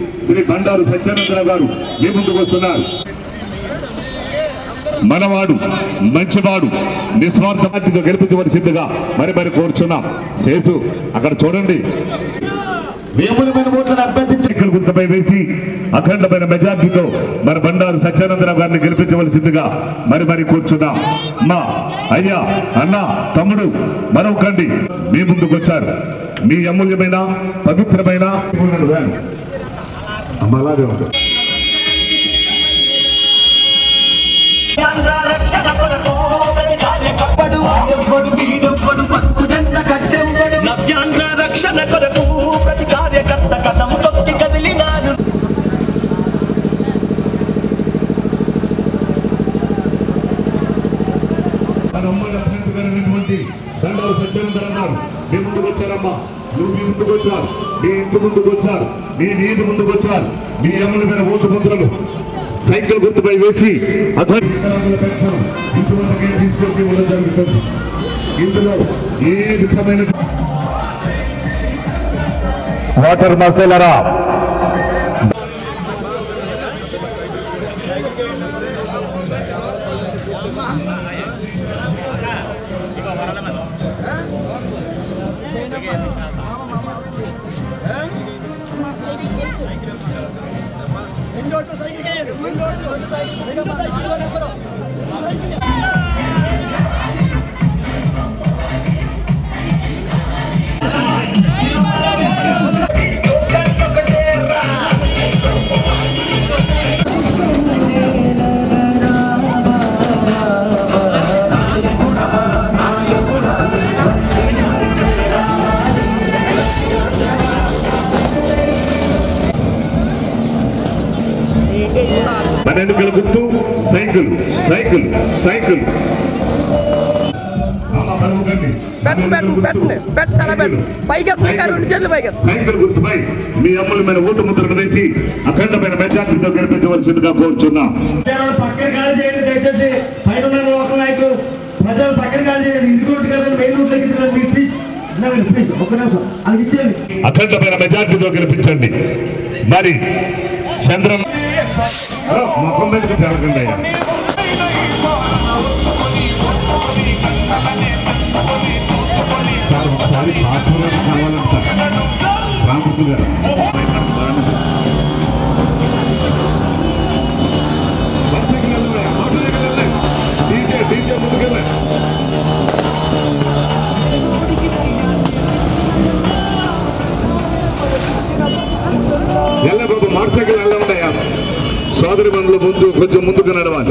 శ్రీ బండారు సత్యానందరావు గారు మీ ముందుకు వస్తున్నారు. మనవాడు మంచివాడు నిస్వార్థతో గెలిపించవలసిందిగా మరి కోరుచున్నాం. శేషు అక్కడ చూడండి, గుర్తుపై వేసి అఖండమైన మెజార్టీతో మరి బండారు సత్యానందరావు గారిని గెలిపించవలసిందిగా మరి కూర్చున్నాం. మా అయ్యా అన్న తమ్ముడు మరొకండి మీ ముందుకు వచ్చారు. మీ అమూల్యమైన పవిత్రమైన అలాగే ఉంటుంది. రక్షణ కొరకు ప్రతి కార్యకర్త కథం తొక్కి కదిలినారు. బండారు సత్యానందరావు మీ ముందుకు వచ్చారమ్మా. నువ్వు మీ ముందుకు వచ్చారు, మీ ఇంటి ముందుకు వచ్చారు, మీ వీధి ముందుకు వచ్చారు. మీ అమూల్యమైన ఓటు ముద్రలు సైకిల్ గుర్తుపై వేసి తీసుకొచ్చి జరుగుతుంది. ఇందులో ఏ విధమైన వాటర్ మసాలారా ఎన్నికల గుర్తు సైకిల్ సైకిల్ సైకిల్ సైకిల్ గుర్తుపై మీ అమూల్యమైన ఓటు ముద్రను వేసి అఖండమైన మెజార్టీతో గెలిపించవలసిందిగా కోరుచున్నాం. అఖండమైన మెజార్టీతో గెలిపించండి. మరి చంద్రన్ ముఖం మీదకి జరగండి. సార్ ఒకసారి పాఠశాలకు కావాలంట రామకృష్ణ గారు. డీజే ముందుకెళ్ళ ఎల్ల బాబు మోటార్ సైకిల్ ఎలా ఉన్నాయా? సోదరి బంధువులు ముందు కొంచెం ముందుకు నడవాలి.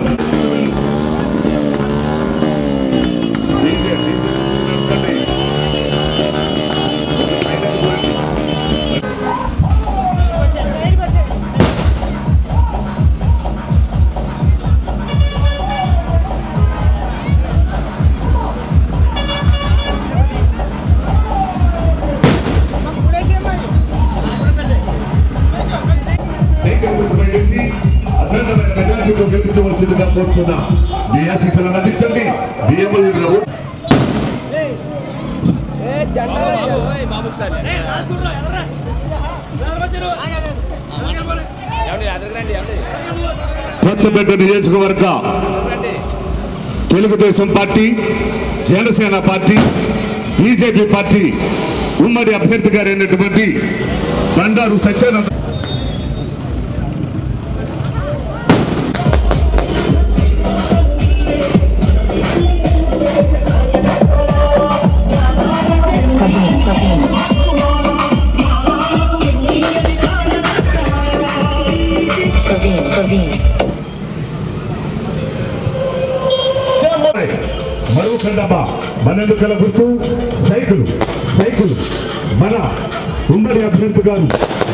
గెలిపించవలసిందిగా కోరుచున్నా. మీ ఆశీస్సులను అందించండి. కొత్తపేట నియోజకవర్గ Telugu Desam party, Janasena party, BJP party ఉమ్మడి అభ్యర్థి గారైనటువంటి బండారు సత్యానంద మరొక మన ఎన్నికల గుర్తు సైకిల్ సైకిల్ మన ఉమ్మడి అభ్యర్థి గారు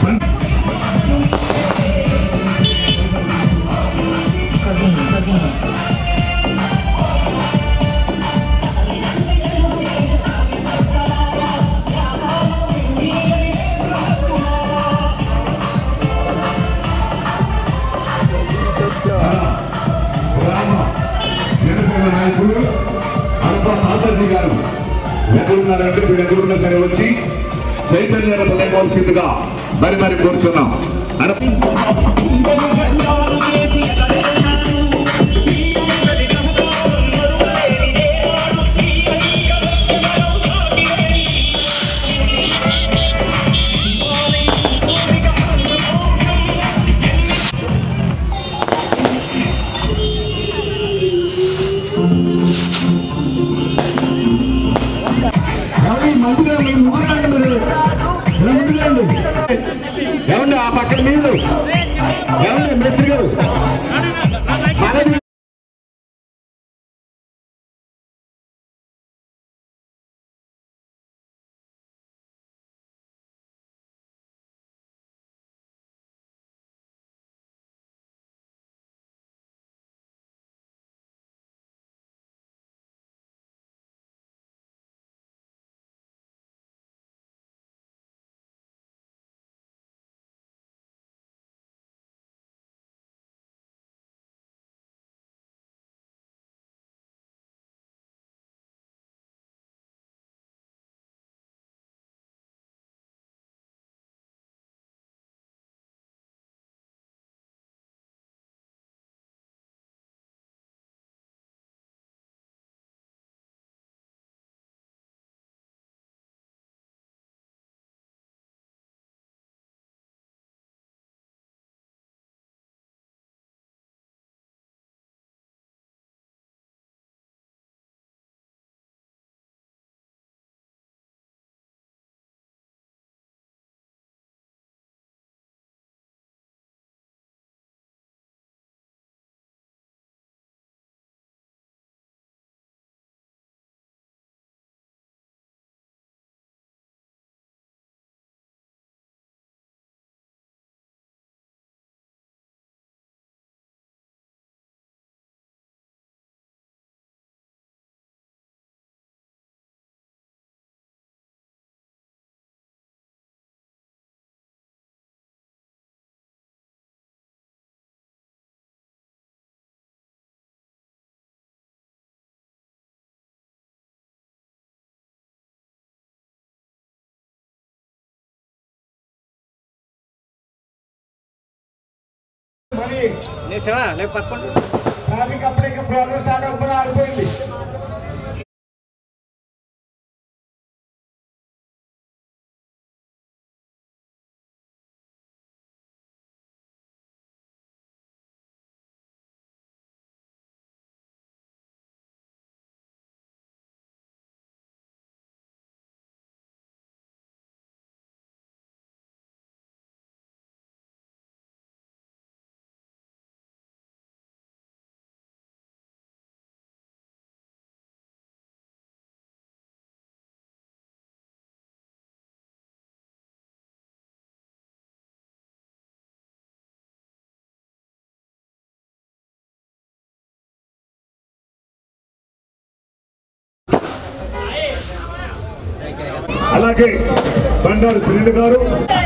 జనసేన నాయకులు ఆచార్య గారు ఎక్కడున్నారంటే మీరు ఎక్కడున్నా సరే వచ్చి చైతన్యాన్ని పొందవలసిందిగా మరి కూర్చున్నాం. ఏమండి ఆ పక్కన మీరు ఏమండి మిత్రి గారు ట్రాఫిక్ అప్పుడే ఇంకా ప్రోగ్రామ్ స్టార్ట్ అవ్వకుండా ఆగిపోయింది. అలాగే బండారు శ్రీను గారు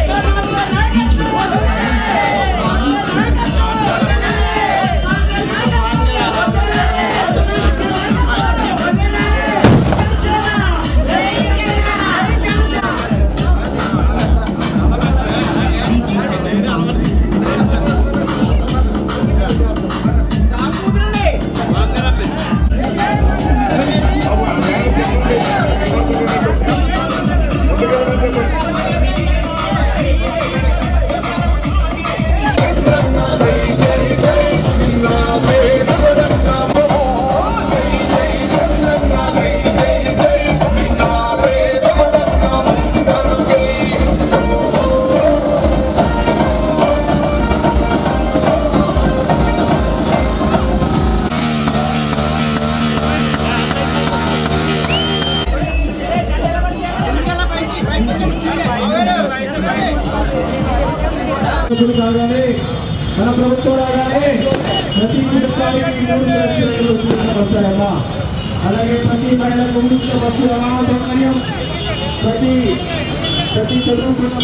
కాగానే మన ప్రభుత్వం రాగానే ప్రతి వస్తాయమ్మా. అలాగే ప్రతి మహిళకు బస్సు రవాణా సౌకర్యం ప్రతి చదువుకున్న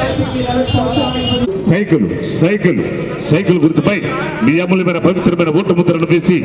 సైకిల్ గుర్తుపై మీ అమూల్యమైన పవిత్రమైన ఓటు ముద్రను వేసి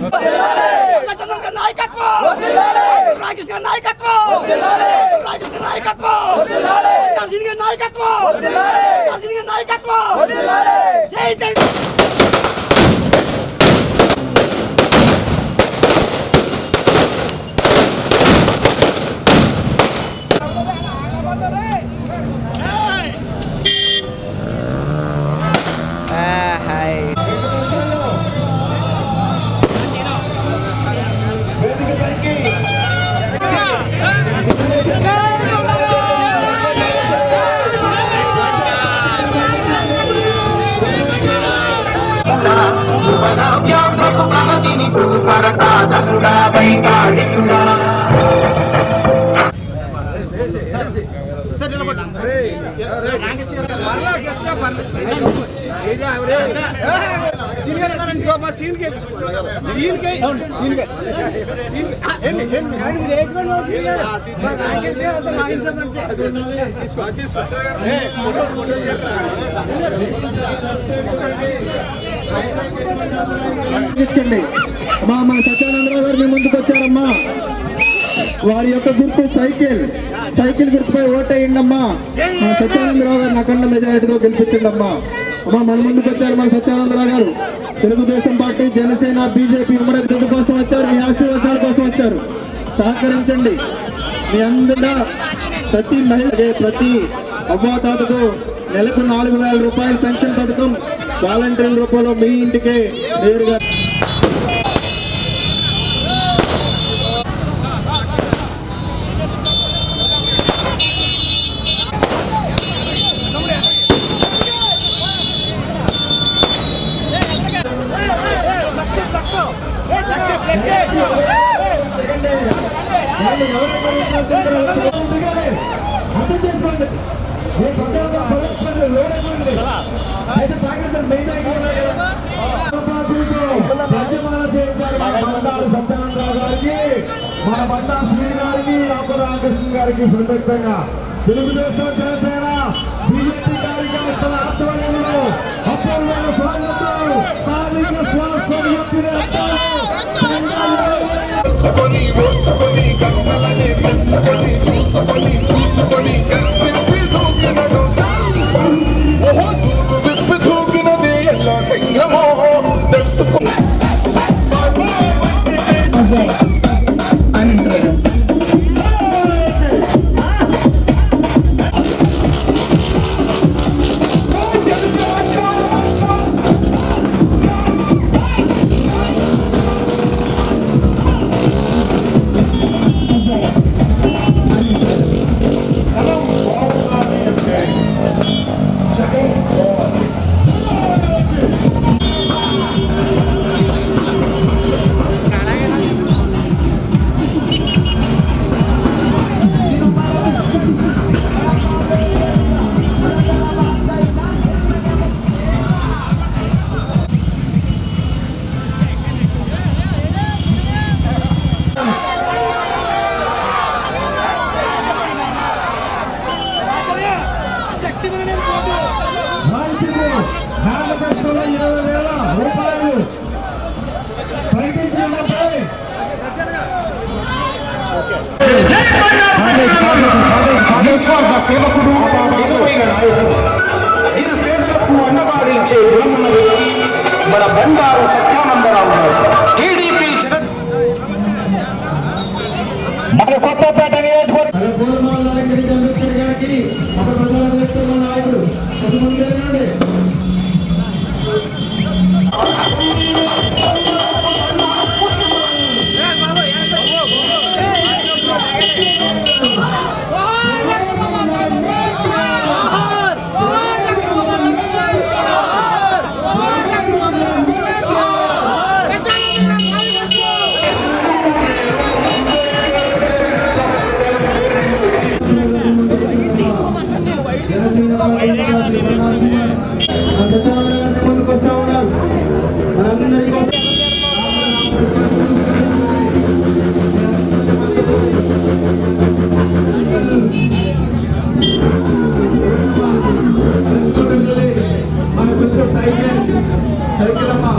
మన సత్యానందరావు గారు మీ ముందుకు వచ్చారమ్మా. వారి యొక్క గుర్తు సైకిల్ గుర్తుపై ఓటేయండమ్మా. మన సత్యానందరావు గారు అఖండ మెజారిటీతో గెలిపించండమ్మా. అమ్మా మన ముందుకు వచ్చారు మన సత్యానందరావు గారు. తెలుగుదేశం పార్టీ, జనసేన, బీజేపీ ఉమ్మడి అభ్యర్థి కోసం వచ్చారు. మీ ఆశీర్వాదాల కోసం వచ్చారు. సహకరించండి. మీ అందరూ ప్రతి మహిళ, ప్రతి అవ్వాతాతకు నెలకు 4,000 రూపాయలు పెన్షన్ పథకం వాలంటీర్ల రూపంలో మీ ఇంటికే నేరుగా. మన బండా శ్రీ గారికి, రామకృష్ణ గారికి సందర్భంగా తెలుగుదేశం, జనసేన, బీజేపీ కార్యకర్తల ఆధ్వర్యంలో అపూర్వమైన స్వాగతం. స్థానిక సేవకుడు, అన్నగాడించే గుణమున్న వ్యక్తి మన బండారు సత్యానందరావు టీడీపీ మన కొత్తపేట